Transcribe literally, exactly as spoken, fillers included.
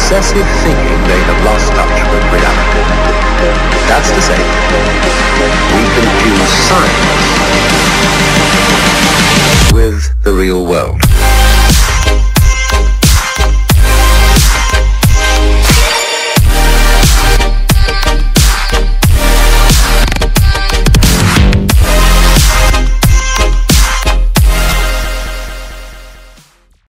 excessive thinking they have lost touch with reality. That's to say, we